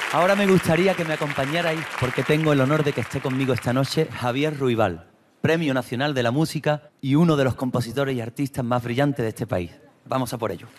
Ahora me gustaría que me acompañarais, porque tengo el honor de que esté conmigo esta noche Javier Ruibal, Premio Nacional de la Música y uno de los compositores y artistas más brillantes de este país. Vamos a por ello.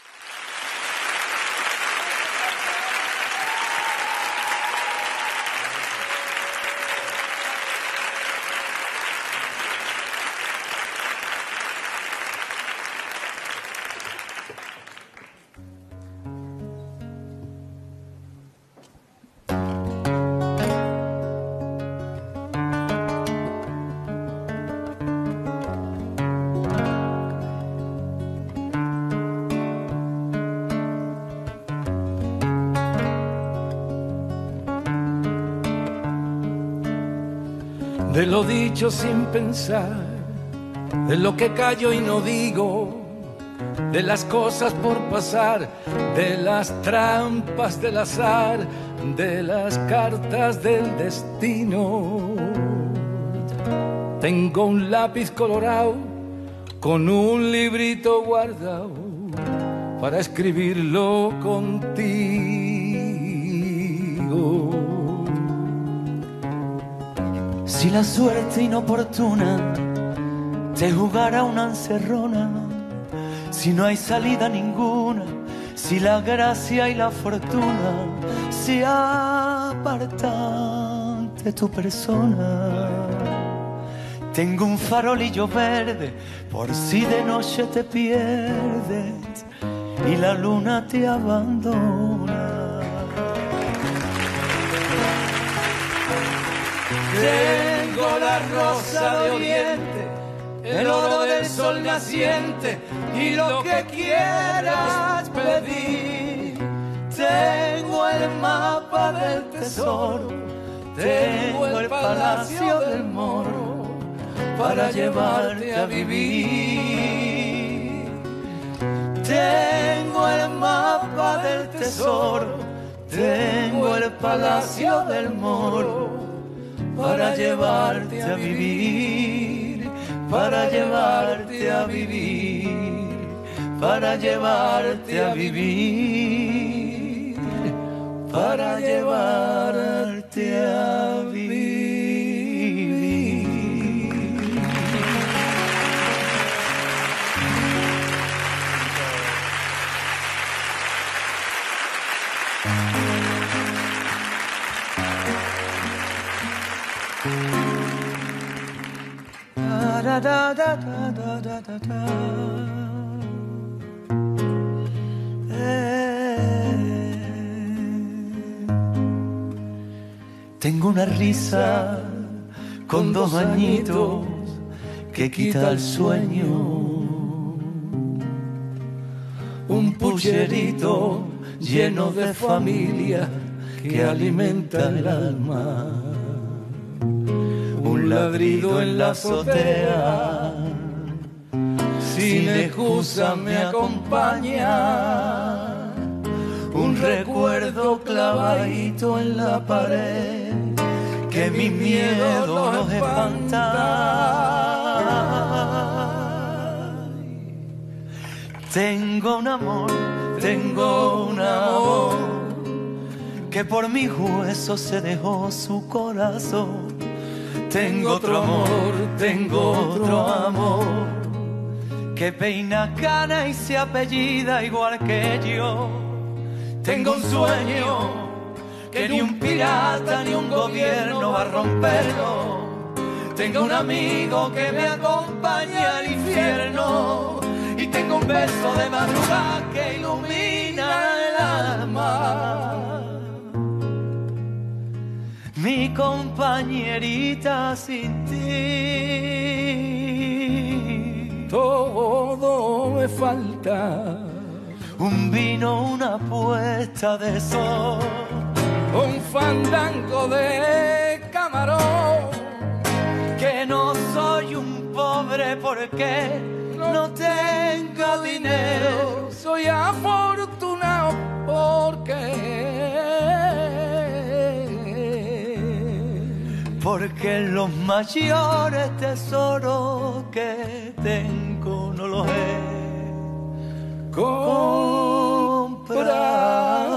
De lo dicho sin pensar, de lo que callo y no digo, de las cosas por pasar, de las trampas del azar, de las cartas del destino. Tengo un lápiz colorado con un librito guardado para escribirlo contigo. Si la suerte inoportuna te jugara una encerrona, si no hay salida ninguna, si la gracia y la fortuna se apartan de tu persona. Tengo un farolillo verde por si de noche te pierdes y la luna te abandona. Tengo la rosa de oriente, el oro del sol naciente y lo que quieras pedir. Tengo el mapa del tesoro, tengo el palacio del moro para llevarte a vivir. Tengo el mapa del tesoro, tengo el palacio del moro para llevarte a vivir, para llevarte a vivir, para llevarte a vivir, para llevarte a vivir. Da, da, da, da, da, da, da, da. Tengo una risa con 2 añitos que quita el sueño, un pucherito lleno de familia que alimenta el alma, un ladrido en la azotea, sin excusa me acompaña, un recuerdo clavadito en la pared que mi miedo los espanta. Tengo un amor que por mis huesos se dejó su corazón. Tengo otro amor que peina cana y se apellida igual que yo. Tengo un sueño que ni un pirata ni un gobierno va a romperlo. Tengo un amigo que me acompaña al infierno y tengo un beso de madrugada que ilumina el alma. Mi compañerita sin ti, todo me falta. Un vino, una puesta de sol, un fandango de camarón. Que no soy un pobre porque no tengo dinero. Soy afortunado porque los mayores tesoros que tengo no los he comprado.